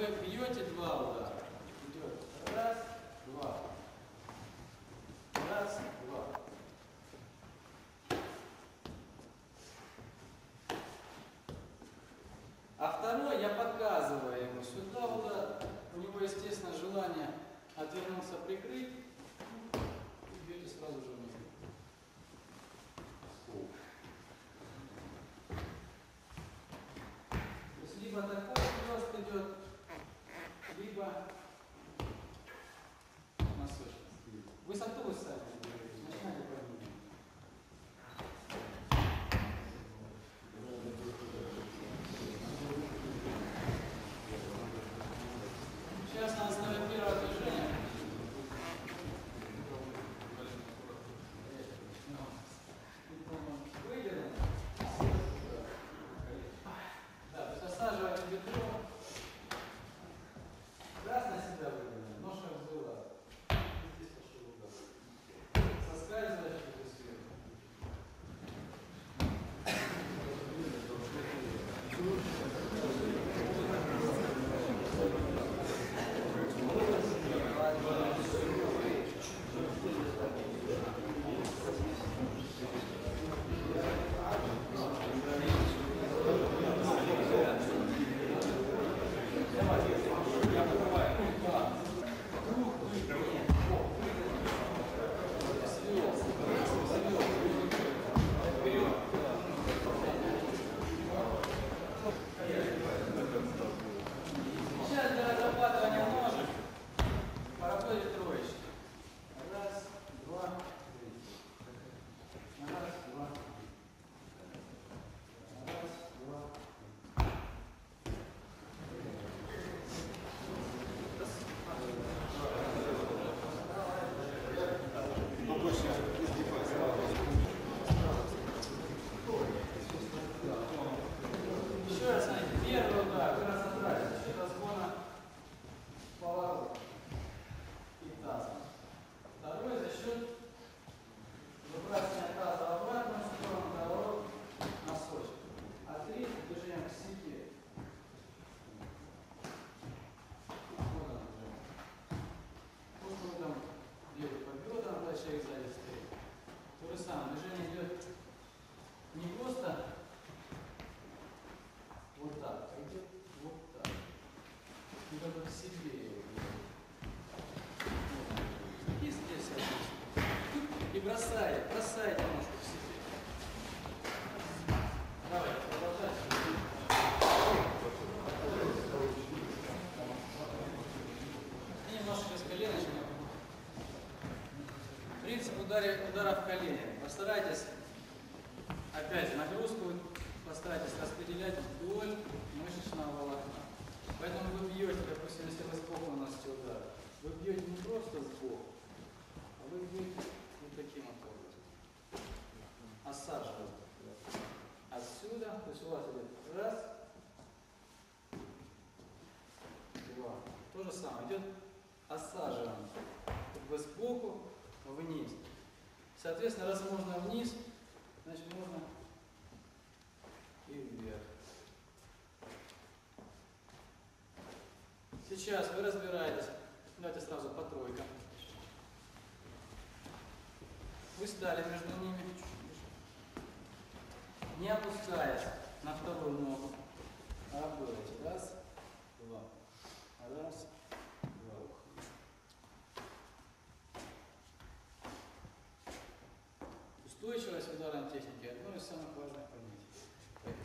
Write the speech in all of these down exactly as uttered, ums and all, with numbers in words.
вы бьете два удара. Идет раз, два. Раз, два. А второй я показываю ему сюда удар. У него, естественно, желание отвернуться, прикрыть. И бьете сразу же вниз. То есть либо такой хлёст идет, либо носочек. Высоту вы сами начинайте поднимать. Сейчас на основе первого движения выдернем. Да, то есть осаживаете бедро. Раз на себя выдернем, ножка взяла. Здесь пошел удар. Соскальзываешь уже сверху. Сейчас для разрабатывания ножек поработает троечки. Раз, два, три. Раз, два, три. Раз, два, еще раз, смотрите, первый удар, вы разобрались, за счет разгона поворота и таза. Второй за счет выбрасывания таза в обратную сторону, поворот носочек. А третий движением к себе. Вот оно движение. То, что вы там бьете по бедрам, да, человек сзади стоит. То же самое, движение идет не просто вот так, а идет вот так. И только к себе его и здесь опустим. И бросаете, бросаете ножку к себе. Давайте, продолжайте. И немножко с коленочек. Принцип удара, удара в колени. Постарайтесь, опять же, нагрузку постарайтесь распределять вдоль мышечного волокна. Поэтому вы бьете, допустим, если вы сбоку наносите удар, вы бьете не просто сбоку, а вы бьете вот таким вот образом. Осаживаете. Отсюда, то есть у вас идет раз, два. То же самое, идет осаживание. Вы сбоку, вниз. Соответственно, раз можно вниз, значит можно и вверх. Сейчас вы разбираетесь. Давайте сразу по тройкам. Вы стали между ними, не опускаясь на вторую ногу. Работаете. Раз, два. Раз, два. Устойчивость в ударной технике – одно из самых важных понятий.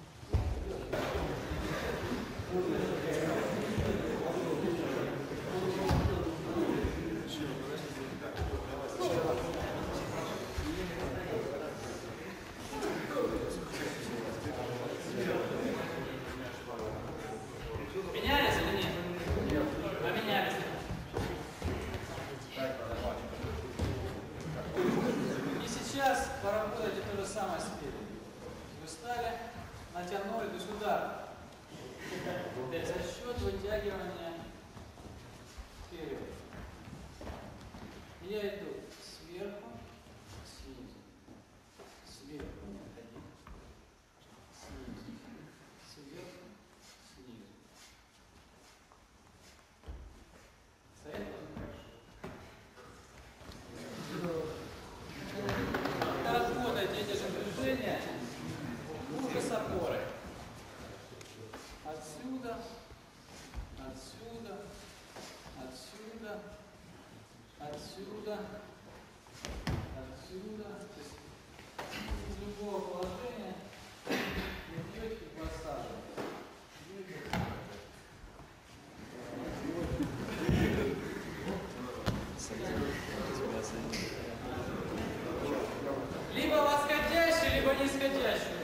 Менялись или нет? Поменялись. И сейчас поработайте то же самое спереди. Вы встали, натянули, то есть удар. За счет вытягивания вперед. Я иду сверху, снизу, сверху, один, снизу, сверху, снизу. отсюда, отсюда, то есть из любого положения вы бьете и посаживаете. Либо восходящий, либо нисходящий.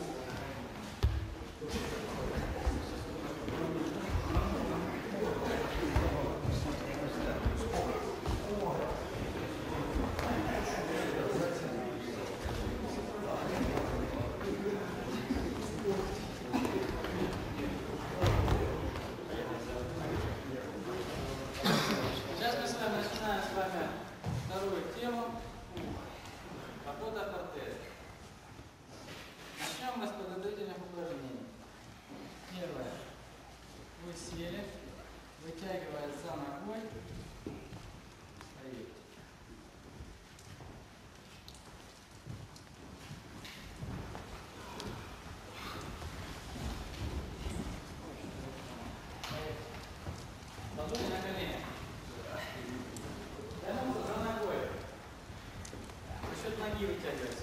Сейчас мы с вами начинаем с вами вторую тему. Работа протеза. Начнем мы с подготовительных упражнений. Первое. Вы сели, вытягивая за ногой. Стоите. Ладони на колени. Тянутся за ногой. За счет ноги вытягивается.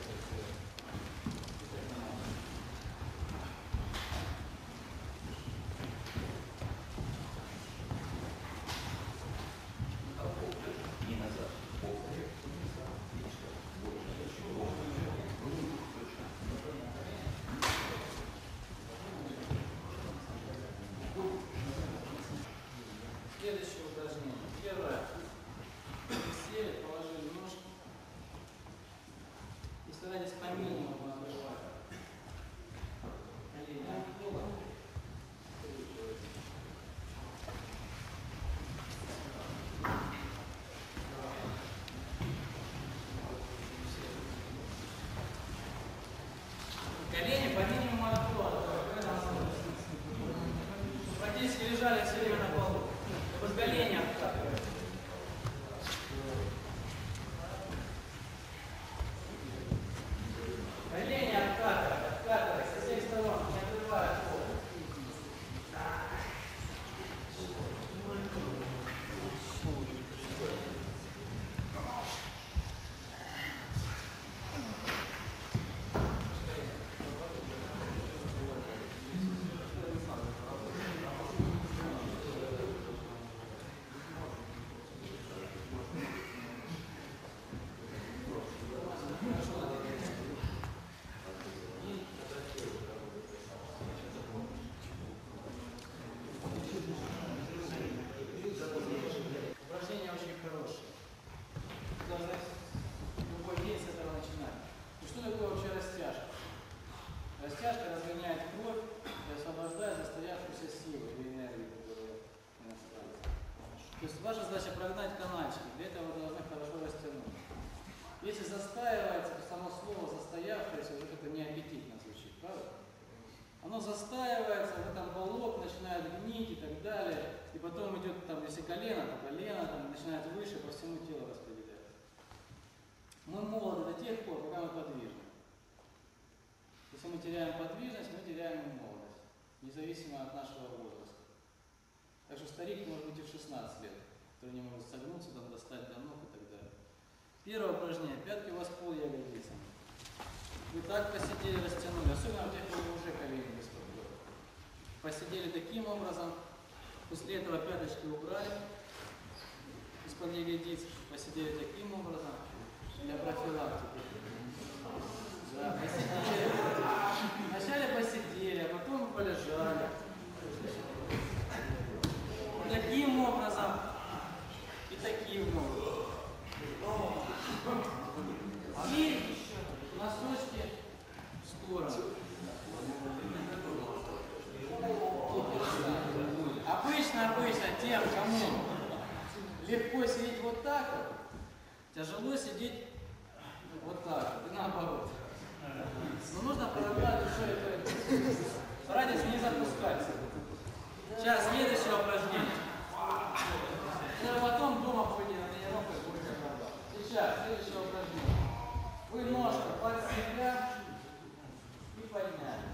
Следующее упражнение. Первое. Сели, положили ножки. И старайтесь по минимуму отрывать колени от пола. Колени по минимуму от пола. Практически лежали все время на полу. Под колени откатывают. Колени откатывают, откатывают со всех сторон, не отрывая пол. Упражнение очень хорошее. Должны любой день с этого начинать. И что такое вообще растяжка? Растяжка разгоняет кровь и освобождает застоявшуюся силу или энергию, которую иностранцы. То есть ваша задача прогнать канальчики. Для этого вы должны хорошо растянуть. Если застаивается, то само слово застоявшееся уже как-то неаппетитно звучит, правда? Оно застаивается, в этом болот начинает гнить и так далее. И потом идет, там, если колено, то колено там, начинает выше, по всему телу распределяться. Мы молоды до тех пор, пока мы подвижны. Если мы теряем подвижность, мы теряем и молодость, независимо от нашего возраста. Так что старик может быть и в шестнадцать лет, который не может согнуться, там, достать до ног и так далее. Первое упражнение. Пятки у вас пол ягодицами. Вы так посидели, растянули, особенно у тех, кто уже колени беспокоят. Посидели таким образом, после этого пяточки убрали из-под ягодиц, посидели таким образом для профилактики. Да, посидели. Вначале посидели, а потом полежали. Таким образом и таким образом. И носочки в сторону. Обычно, обычно тем, кому легко сидеть вот так вот, тяжело сидеть вот так вот, и наоборот. Но нужно проработать еще это. Старайтесь не запускаться. Сейчас следующее упражнение. И потом дома пойдем на тренировку и будете работать. Сейчас следующее упражнение. Вы ножку под себя и подняли.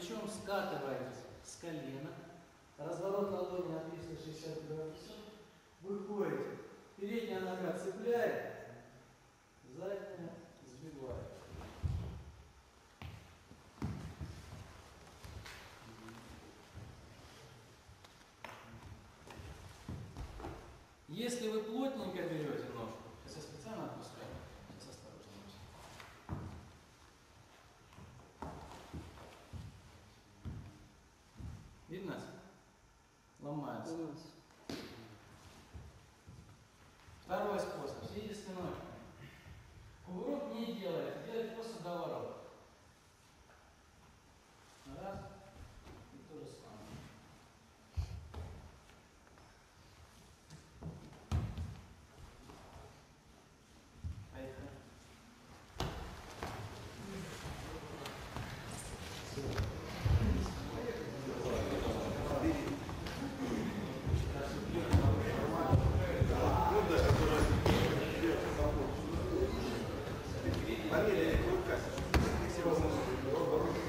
плечом скатываетесь с колена. Разворот ладони на триста шестьдесят градусов. Выходите. Передняя нога цепляет, задняя сбивает. Если вы плотненько берете ножку, сейчас я специально отпускаю, сейчас осторожно. Видно? Ломается. Второй способ. Сидите спиной. Кувырок не делайте, делайте просто доворот. Раз. И то же самое. Поехали. Фамилия,